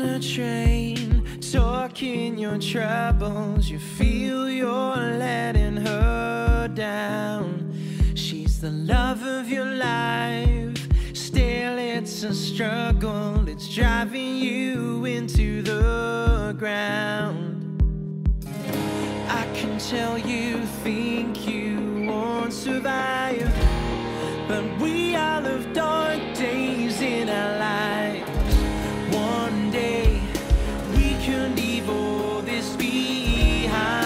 a train, talking your troubles. You feel you're letting her down. She's the love of your life. Still it's a struggle. It's driving you into the ground. I can tell you think you won't survive, but we all have dark days in our lives. One day we can leave all this behind.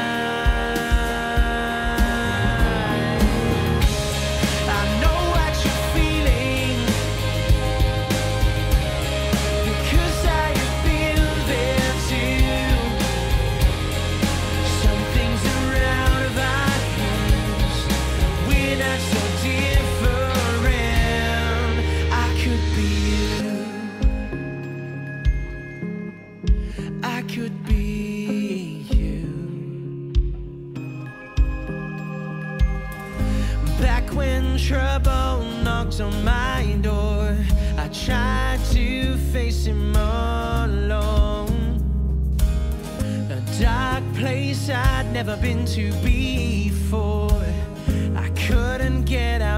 I know what you're feeling, because I have been there too. Some things are out of our hands. We're not so different. I could be you. I could be you. Back when trouble knocked on my door, I tried to face him alone. A dark place I'd never been to before. I couldn't get out